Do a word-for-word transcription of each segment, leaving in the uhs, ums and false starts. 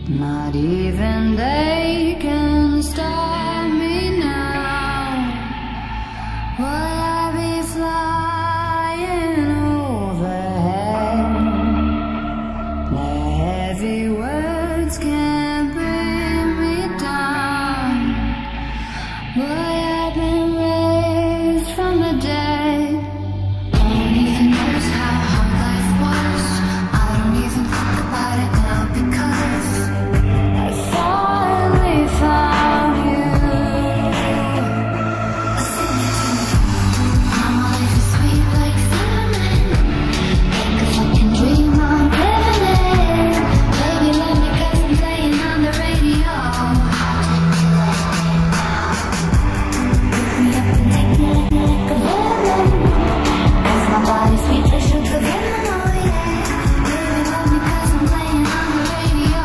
Not even they can stop me now. Will I be flying overhead? Their heavy words can't bring me down. Boy, I've been raised from the dead. I don't even notice how hard life was. I don't even think about it now because I finally found you. Now my life is sweet like cinnamon. Like a fucking dream I'm living in. Baby, love me 'cause I'm playing on the radio. Pick me up and take me like a villain. 'Cause my body's sweet like sugar venom, oh yeah. Baby, love me 'cause I'm playing on the radio.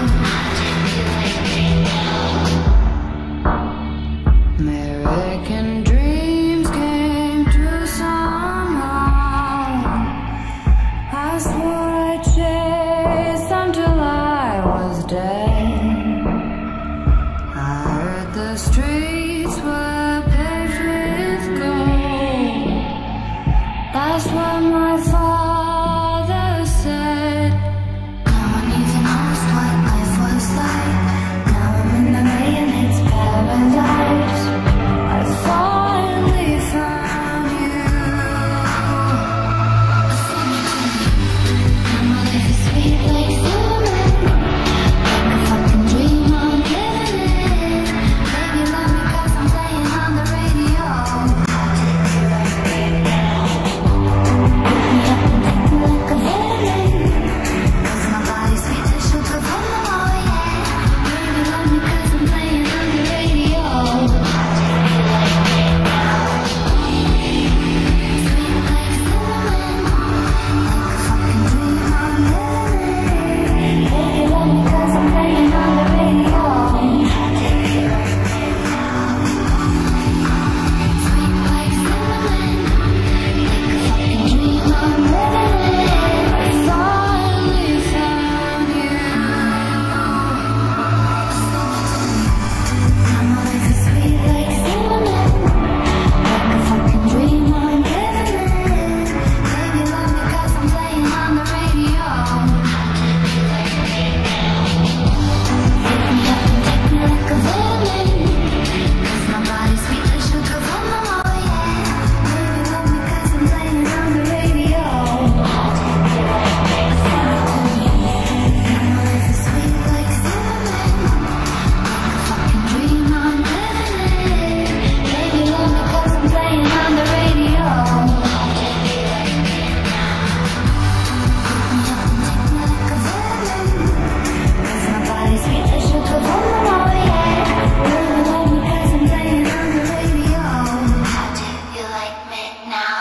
American dreams came true somehow. I swore I'd chase them till I was dead. I heard the streets were paved with gold. That's what my father said. No one even knows what life was like. Now I'm in the mayonnaise paradise. I finally found you. Now my life is sweet like cinnamon. Like a fucking dream I'm living in. Baby, love me 'cause I'm playing on the radio. Pick me up and take me like a villain. 'Cause my body's sweet like sugar venom, oh yeah. Baby, love me 'cause I'm playing on the radio. Sweet like cinnamon. Like a fucking dream I'm living in. Baby, love me 'cause I'm playing on the radio. Sweet like cinnamon. Like a fucking dream I'm living in. I finally found you. Now my life is sweet like cinnamon. Like a fucking dream I'm living in. Baby, love me 'cause I'm playing on the radio. Pick me up and take me like a villain. 'Cause my body's sweet like sugar venom, oh yeah. Baby, love me 'cause I'm playing on the radio. Now my life is sweet like cinnamon. Like a fucking dream I'm living in. Baby, love me 'cause I'm playing on the radio. Pick me up and take me like a villain. 'Cause my body's sweet like sugar venom, oh yeah. Baby, love me 'cause I'm playing on the radio. How do you like me now?